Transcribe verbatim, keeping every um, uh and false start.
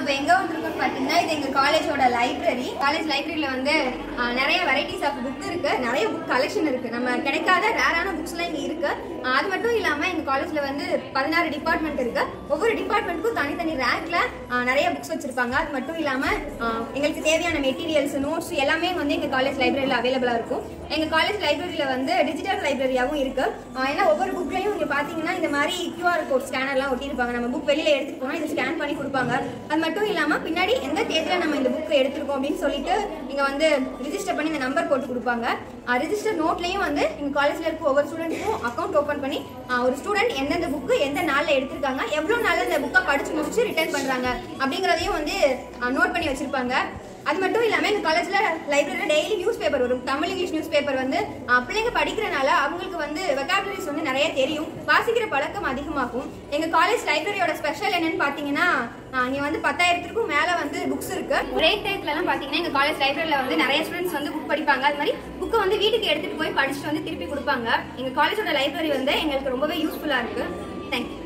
இப்போ எங்கே வந்துருக்கோன்னு பார்த்தீங்கன்னா இது எங்கள் காலேஜோட லைப்ரரி. காலேஜ் லைப்ரரியில் வந்து நிறைய வெரைட்டிஸ் ஆஃப் புக் இருக்குது, நிறைய புக் கலெக்ஷன் இருக்குது. நம்ம கிடைக்காத ரேரான புக்ஸ்லாம் இங்கே இருக்குது. அது மட்டும் இல்லாமல் எங்கள் காலேஜில் வந்து பதினாறு டிபார்ட்மெண்ட் இருக்குது. ஒவ்வொரு டிபார்ட்மெண்ட்டுக்கும் தனித்தனி ரேக்கில் நிறைய புக்ஸ் வச்சுருப்பாங்க. அது மட்டும் இல்லாமல் எங்களுக்கு தேவையான மெட்டீரியல்ஸ், நோட்ஸ் எல்லாமே வந்து எங்கள் காலேஜ் லைப்ரரியில் அவைலபிளாக இருக்கும். எங்கள் காலேஜ் லைப்ரரியில் வந்து டிஜிட்டல் லைப்ரரியாகவும் இருக்குது. ஏன்னா ஒவ்வொரு புக்லையும் இங்கே பார்த்தீங்கன்னா இந்த மாதிரி கியூஆர் கோட் ஸ்கேனர்லாம் ஒட்டியிருப்பாங்க. நம்ம புக் வெளியில் எடுத்துகிட்டு போனால் இதை ஸ்கேன் பண்ணி கொடுப்பாங்க. அது மட்டும் இல்லாமல் பின்னாடி எந்த தேதியில் நம்ம இந்த புக்கை எடுத்துருக்கோம் அப்படின்னு சொல்லிட்டு இங்கே வந்து ரிஜிஸ்டர் பண்ணி இந்த நம்பர் போட்டு கொடுப்பாங்க. ரிஜிஸ்டர் நோட்லையும் வந்து எங்கள் காலேஜில் இருக்க ஒவ்வொரு ஸ்டூடெண்ட்டுக்கும் அக்கௌண்ட் ஓப்பன் பண்ணி ஒரு ஸ்டூடெண்ட் எந்தெந்த புக்கு எந்த நாளில் எடுத்திருக்காங்க, எவ்வளோ நாளில் இந்த புக்கை படித்து முடிச்சு ரிட்டர்ன் பண்ணுறாங்க அப்படிங்கிறதையும் வந்து நோட் பண்ணி வச்சுருப்பாங்க. அது மட்டும் இல்லாமல் எங்கள் காலேஜில் லைப்ரரியில் டெய்லி நியூஸ் பேப்பர் வரும். தமிழ் இங்கிலீஷ் நியூஸ் பேப்பர் வந்து பிள்ளைங்க படிக்கிறனால அவங்களுக்கு வந்து வெக்காபுலரிஸ் வந்து நிறைய தெரியும், வாசிக்கிற பழக்கம் அதிகமாகும். எங்கள் காலேஜ் லைப்ரரியோட ஸ்பெஷல் என்னன்னு பார்த்தீங்கன்னா இங்கே வந்து பத்தாயிரத்துக்கும் மேலே வந்து புக்ஸ் இருக்குது. ஒரே டைத்துலலாம் பார்த்தீங்கன்னா எங்கள் காலேஜ் லைப்ரரியில் வந்து நிறைய ஸ்டூடெண்ட்ஸ் வந்து புக் படிப்பாங்க. அது மாதிரி புக்கை வந்து வீட்டுக்கு எடுத்துகிட்டு போய் படிச்சுட்டு வந்து திருப்பி கொடுப்பாங்க. எங்கள் காலேஜோட லைப்ரரி வந்து எங்களுக்கு ரொம்பவே யூஸ்ஃபுல்லாக இருக்குது. தேங்க்யூ.